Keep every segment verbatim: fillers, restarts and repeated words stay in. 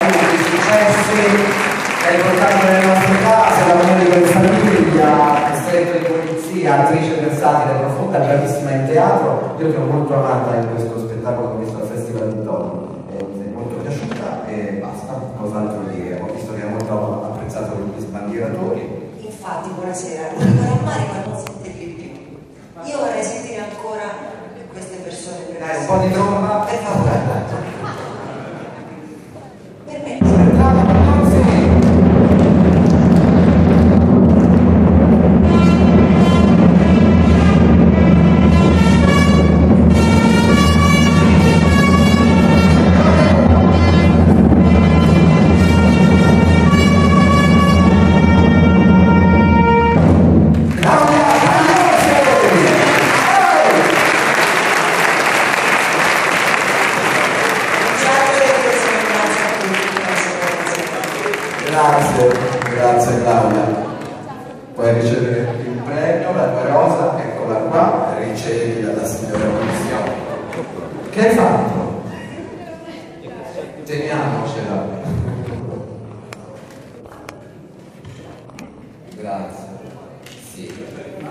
I successi che hai portato nelle nostre case, la musica di famiglia, esperto di polizia, attrice versatile, profonda, bravissima in teatro. Io ti ho molto amata in questo spettacolo che ho visto al Festival di Torino, e mi è molto piaciuta e basta, cos'altro dire. Ho visto che hai molto apprezzato gli sbandieratori. Infatti, buonasera, l'unico rammarico è non sentirli più. Io vorrei sentire ancora queste persone. Dai, un po' di tromba. Per favore. Per me. Grazie, grazie Claudia. Puoi ricevere il premio, la tua rosa, eccola qua, ricevila da signora Commissione. Che hai fatto? Teniamocela. Grazie. Sì.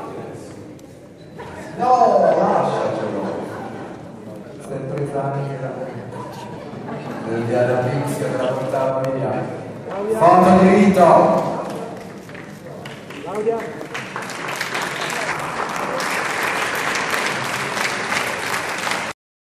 No, lasciacelo. Sempre tranquilla. Del via da Pixia per la portare via. Foto di rito!